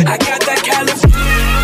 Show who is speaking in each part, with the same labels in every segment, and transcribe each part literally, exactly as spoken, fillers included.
Speaker 1: I got that California.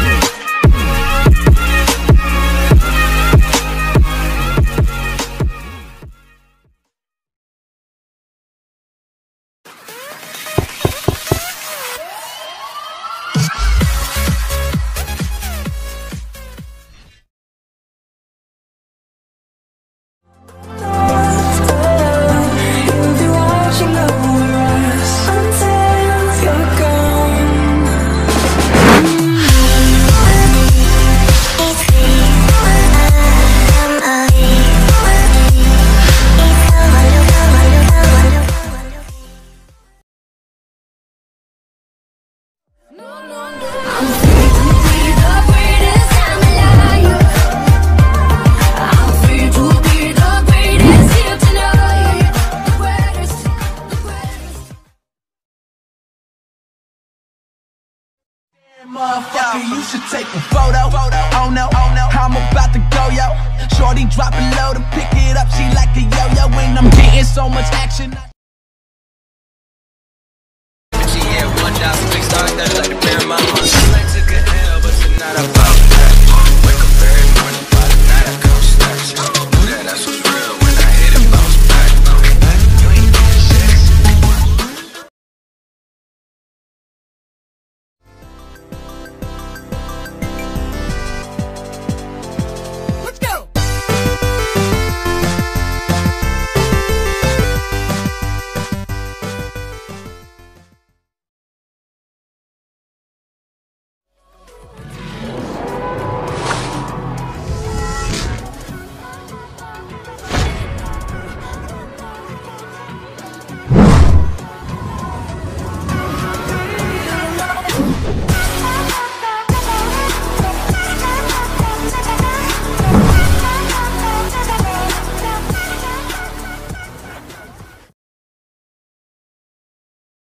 Speaker 2: Motherfucker, you should take a photo. Oh no, oh no, I'm about to go, yo. Shorty drop it low to pick it up, she like a yo-yo. When I'm getting so much action.